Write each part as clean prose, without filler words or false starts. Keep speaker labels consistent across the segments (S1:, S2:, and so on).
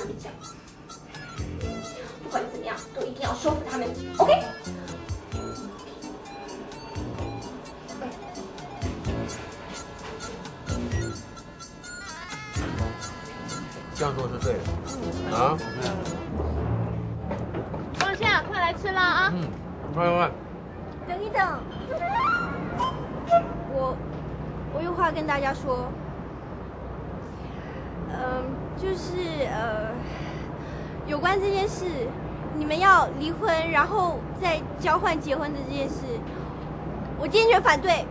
S1: 他们讲，不管怎么样，都一定要说服他们 ，OK？
S2: 这样做是对的。啊。
S3: 放下，快来吃啦啊！
S2: 快！
S1: 等一等，我有话跟大家说。就是有关这件事，你们要离婚，然后再交换结婚的这件事，我坚决反对。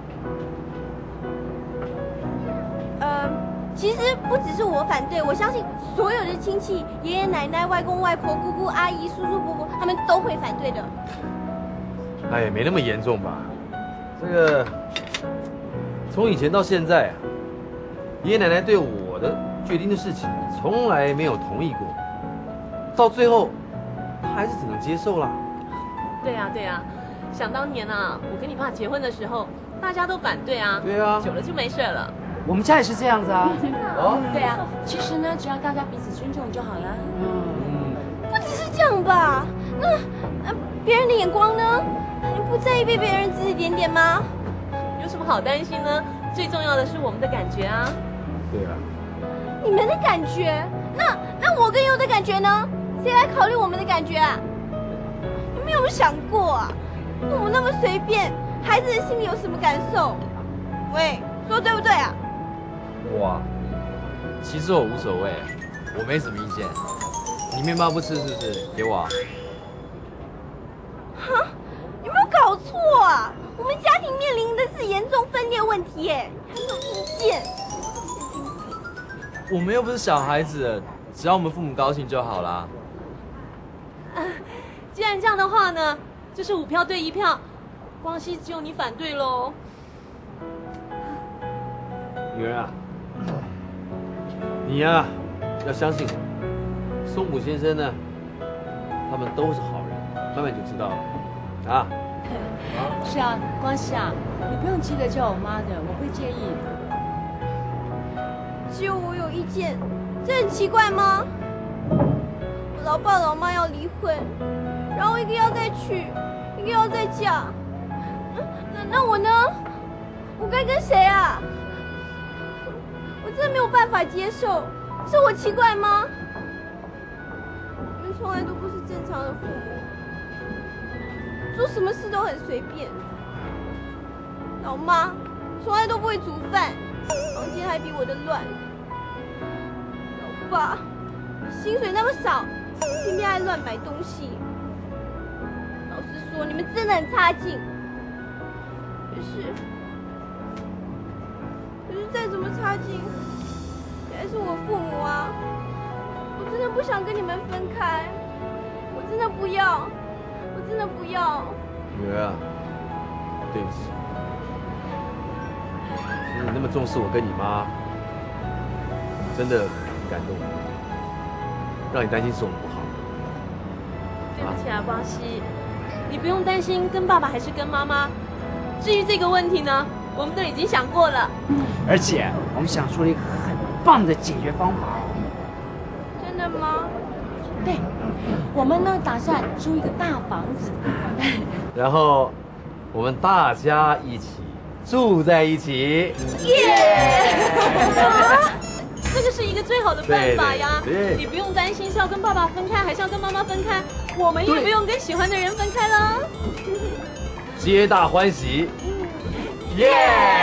S1: 其实不只是我反对，我相信所有的亲戚、爷爷奶奶、外公外婆、姑姑阿姨、叔叔伯伯，他们都会反对的。
S2: 哎，没那么严重吧？这个从以前到现在啊，爷爷奶奶对我的决定的事情从来没有同意过，到最后他还是只能接受啦。
S3: 对呀，想当年啊，我跟你爸结婚的时候，大家都反对啊。
S2: 对啊，
S3: 久了就没事了。
S4: 我们家也是这样子啊。
S5: 对啊，其实呢，只要大家彼此尊重就好了。
S1: 不只是这样吧？那别人的眼光呢？你不在意被别人指指点点吗？
S3: 有什么好担心呢？最重要的是我们的感觉啊。
S2: 对啊。
S1: 你们的感觉？那我跟优的感觉呢？谁来考虑我们的感觉啊？你们有没有想过啊？父母那么随便，孩子的心里有什么感受？喂，说对不对啊？
S6: 哇，其实我无所谓，我没什么意见。你面包不吃是不是？给我啊。
S1: 哈，有没有搞错啊？我们家庭面临的是严重分裂问题耶，还有意见。
S6: 我们又不是小孩子，只要我们父母高兴就好啦。
S3: 既然这样的话呢，就是5票对1票，光熙只有你反对喽。
S2: 女儿啊，你呀，要相信松浦先生呢，他们都是好人，慢慢就知道了啊。
S5: 是啊，光熙啊，你不用急着叫我妈的，我会介意的。
S1: 只有我有意见，这很奇怪吗？我老爸老妈要离婚，然后一个要再娶，一个要再嫁，那我呢？我该跟谁啊？我真的没有办法接受，是我奇怪吗？你们从来都不是正常的父母，做什么事都很随便。老妈从来都不会煮饭，房间还比我的乱。老爸薪水那么少，偏偏爱乱买东西。老实说，你们真的很差劲。可是再怎么差劲，也还是我父母啊！我真的不想跟你们分开，我真的不要，我真的不要。
S2: 女儿啊，对不起，其实你那么重视我跟你妈，真的很感动，让你担心是我们不好。
S3: 对不起啊，光熙，你不用担心跟爸爸还是跟妈妈。至于这个问题呢，我们都已经想过了。
S4: 而且我们想出了一个很棒的解决方法。
S1: 真的吗？
S5: 对，我们呢打算租一个大房子，
S2: 然后我们大家一起住在一起。
S3: 这个是一个最好的办法呀！
S2: 对，
S3: 你不用担心是要跟爸爸分开，还是要跟妈妈分开，我们也不用跟喜欢的人分开了。
S2: 皆大欢喜。耶！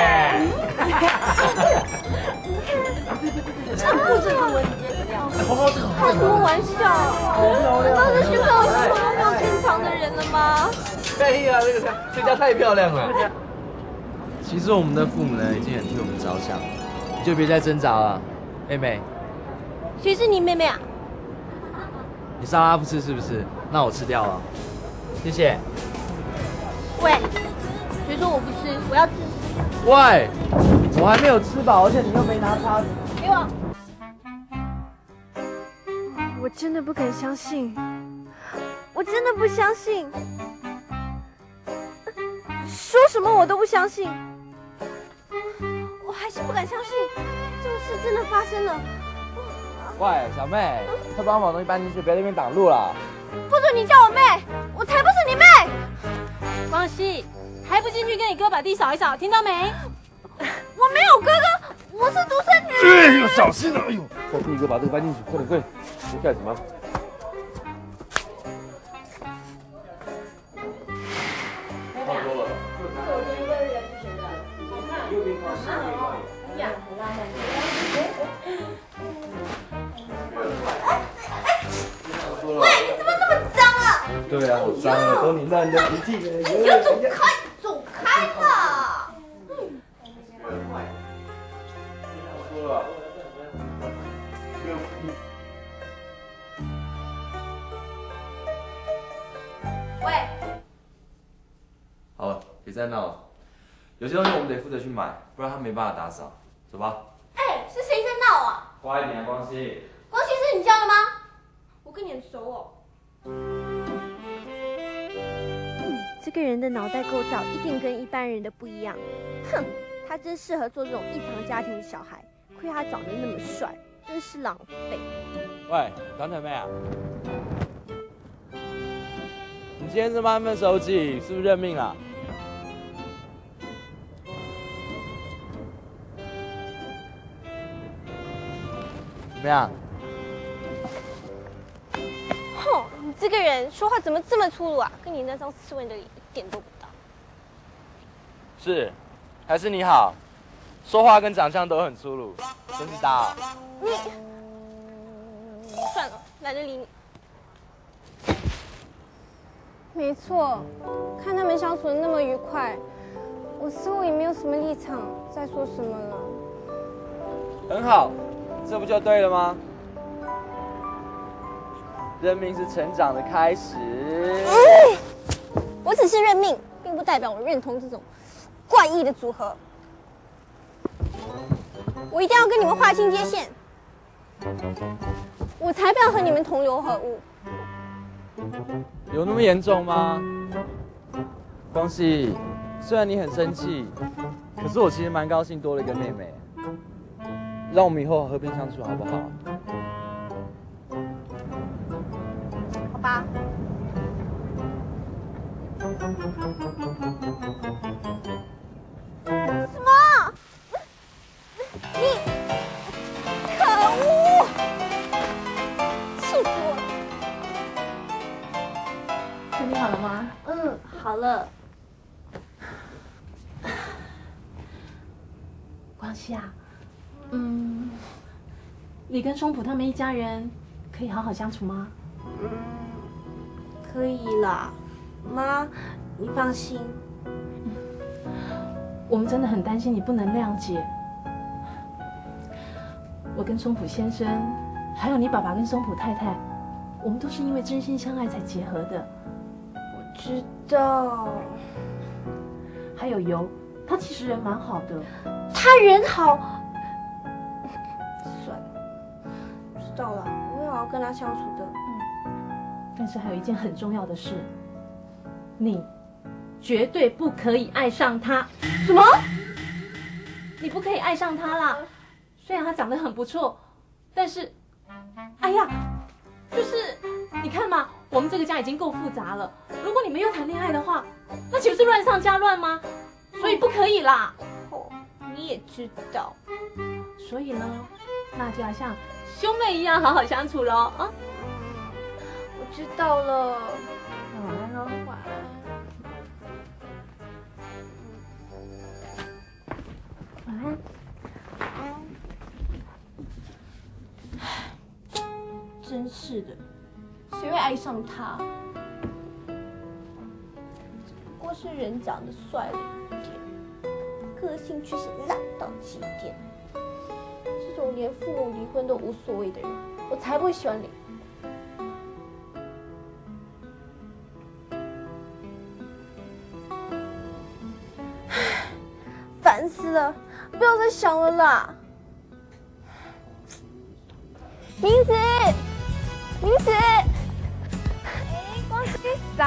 S5: 布置氛围你觉得怎么样？
S1: 开什么玩笑？难道这世上有没有正常的人了吗？
S2: 哎呀，这家太漂亮了。
S6: 其实我们的父母呢，已经很替我们着想，你就别再挣扎了，妹妹。
S1: 谁是你妹妹啊？
S6: 你沙拉不吃是不是？那我吃掉了，谢谢。
S1: 喂，谁说我不吃？我要吃。
S6: 喂，我还没有吃饱，而且你又没拿叉子。
S1: 给我。我真的不敢相信，我真的不相信，说什么我都不相信，我还是不敢相信这种事真的发生了。
S7: 喂，小妹，快帮我把东西搬进去，别在那边挡路了。
S1: 不准你叫我妹，我才不是你妹！
S3: 光熙，还不进去跟你哥把地扫一扫，听到没？
S1: 我没有哥哥，我是独生女。
S2: 哎呦，小心啊！哎呦，我弟哥把这个搬进去，快点，快点！你干什么？
S3: 妹妹啊，这我昨天为了人选的，好看。右边靠西边靠右。哎呀，很浪漫。
S1: 喂，你怎么那么脏啊？
S2: 对啊，好脏啊，都你烂的脾气。
S1: 你要走开，走开嘛！
S2: 说了。
S1: 喂，
S7: 好了，别再闹了。有些东西我们得负责去买，不然他没办法打扫。走吧。
S1: 哎，是谁在闹啊？
S7: 乖一点啊，光熙。
S1: 光熙是你教的吗？我跟你很熟哦。这个人的脑袋构造一定跟一般人的不一样。哼，他真适合做这种异常家庭的小孩。亏他长得那么帅，真是浪费。
S7: 喂，短腿妹啊，你今天这么安分守己，是不是认命了？怎么样？
S1: 哼，你这个人说话怎么这么粗鲁啊？跟你那张斯文的脸一点都不搭。
S7: 是，还是你好？说话跟长相都很粗鲁，真是搭哦。
S1: 你算了，懒得理你。没错，看他们相处的那么愉快，我似乎也没有什么立场再说什么了。
S7: 很好，这不就对了吗？认命是成长的开始。
S1: 我只是认命，并不代表我认同这种怪异的组合。我一定要跟你们划清界限，我才不要和你们同流合污。
S7: 有那么严重吗？光熙，虽然你很生气，可是我其实蛮高兴多了一个妹妹。让我们以后和平相处好不好？
S1: 好吧。什么？你可恶！气死我了！
S3: 准备好了吗？
S1: 嗯，好了。
S3: 光熙啊，你跟松浦他们一家人可以好好相处吗？
S1: 可以啦，妈，你放心。
S3: 我们真的很担心你不能谅解。我跟松浦先生，还有你爸爸跟松浦太太，我们都是因为真心相爱才结合的。
S1: 我知道。
S3: 还有尤，他其实人蛮好的。
S1: 他人好。算了，知道了，我会好好跟他相处的。
S3: 但是还有一件很重要的事，你绝对不可以爱上他。
S1: 什么？
S3: 你不可以爱上他啦！虽然他长得很不错，但是，哎呀，就是你看嘛，我们这个家已经够复杂了，如果你们又谈恋爱的话，那岂不是乱上加乱吗？所以不可以啦。
S1: 哦，你也知道。
S3: 所以呢，那就要像兄妹一样好好相处喽啊！
S1: 我知道了。
S3: 晚安喽，
S1: 晚安。
S3: 晚安。真是的，谁会爱上他？
S1: 不过是人长得帅了一点，个性却是烂到极点。这种连父母离婚都无所谓的人，我才不会喜欢你。烦死了，不要再想了啦。明子，明子，
S8: 光熙，早。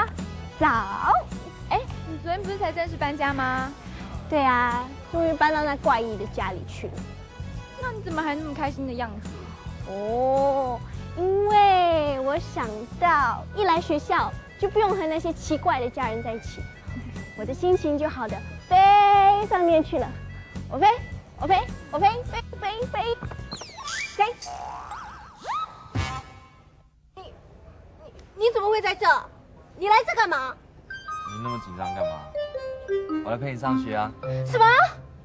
S8: 哎，你昨天不是才正式搬家吗？
S1: 对啊，终于搬到那怪异的家里去了。
S8: 那你怎么还那么开心的样子？
S1: 哦，因为我想到一来学校就不用和那些奇怪的家人在一起，我的心情就好的飞上天去了。我飞，我飞，我飞，飞飞飞飞。你怎么会在这？你来这干嘛？
S7: 你那么紧张干嘛？我来陪你上学啊。
S1: 什么？